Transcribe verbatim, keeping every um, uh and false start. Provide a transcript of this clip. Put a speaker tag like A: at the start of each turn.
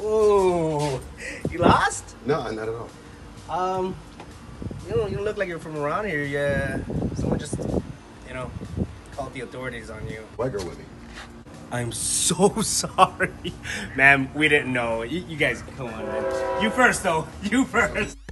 A: Ooh, you lost?
B: No, not at all.
A: Um, you don't, you don't look like you're from around here. Yeah, someone just, you know, called the authorities on you.
B: White girl with me.
A: I'm so sorry. Ma'am, we didn't know. You, you guys, come on, man. You first, though. You first.